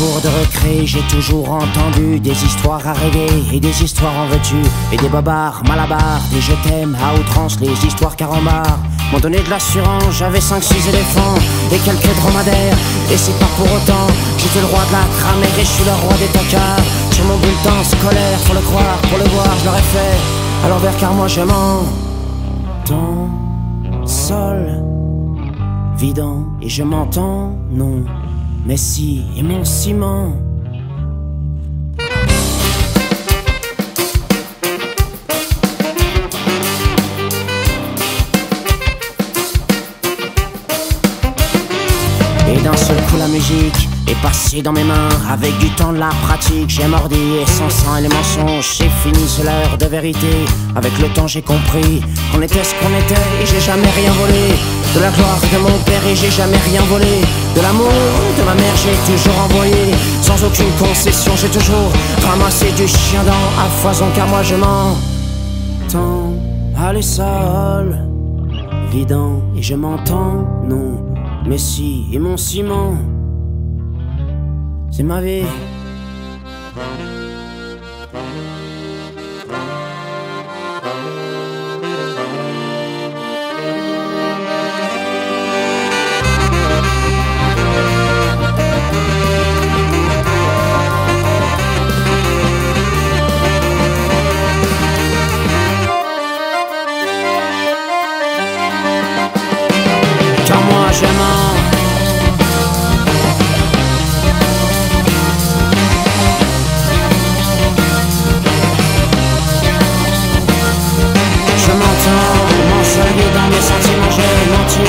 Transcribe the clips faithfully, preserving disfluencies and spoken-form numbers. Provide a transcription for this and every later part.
cour de récré, j'ai toujours entendu des histoires à rêver et des histoires en veux-tu, et des bobards, malabars, des je t'aime à outrance, les histoires carambars m'ont donné de l'assurance. J'avais cinq six éléphants et quelques dromadaires, et c'est pas pour autant j'étais le roi de la grammaire et je suis le roi des tocards. Sur mon bulletin scolaire, faut le croire, pour le voir, je l'aurais fait à l'envers car moi je m'entends sol vidant et je m'entends non mais si et mon ciment. Et d'un seul coup la musique est passée dans mes mains. Avec du temps de la pratique j'ai mordi et sans sang et les mensonges c'est fini, c'est l'heure de vérité. Avec le temps j'ai compris qu'on était ce qu'on était et j'ai jamais rien volé. De la gloire de mon père et j'ai jamais rien volé. De l'amour de ma mère j'ai toujours envoyé. Sans aucune concession j'ai toujours ramassé du chien dent à foison car moi je m'entends aller seul vidant et je m'entends non mais si et mon ciment. C'est ma vie. Car moi je m'en dans mes sentiments j'ai menti.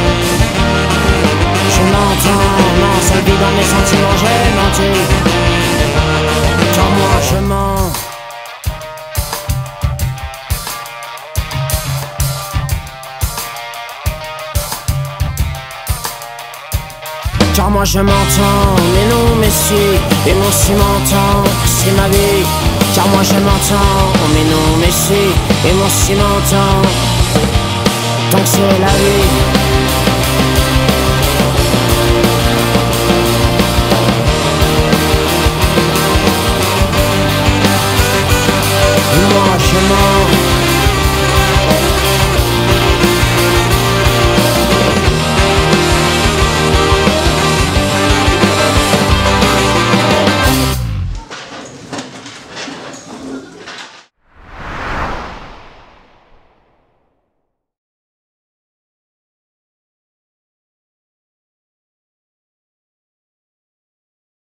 Je m'entends, non, seule vie dans mes sentiments j'ai menti. Car moi je mens. Car moi je m'entends, mais non mais si, et mon si m'entend, c'est ma vie. Car moi je m'entends, mais non mais si, et mon si m'entend. Donc c'est la vie.